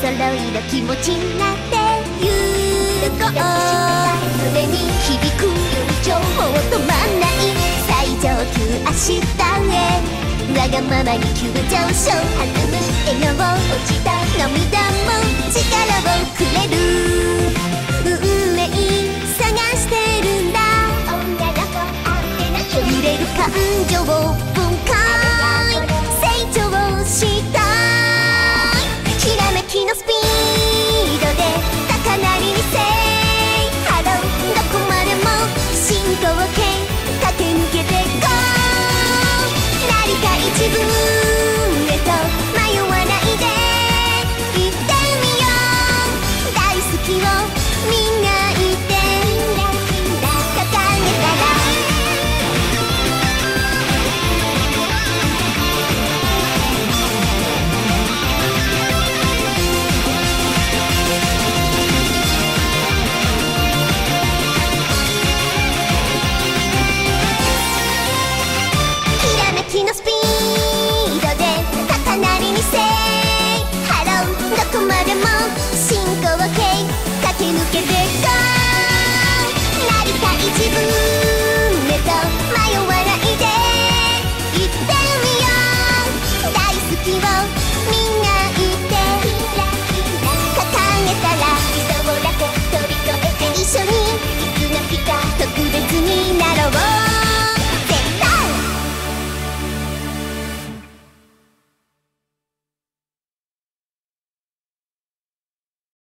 揃いの気持ちになってゆこう。胸に響く友情もう止まんない。最上級明日へわがままに急上昇。弾む笑顔落ちた涙も力をくれる。運命探してるんだ。女の子あってなく揺れる感情を分解成長したい。きらめきのスピードで高鳴りにせいハロー。どこまでも進行形駆け抜けてこう。何か一分へと迷わないで行ってみよう。大好きをみんな言って掲げたらのスピードで高鳴りにせいハロー。どこまでも進行形駆け抜けて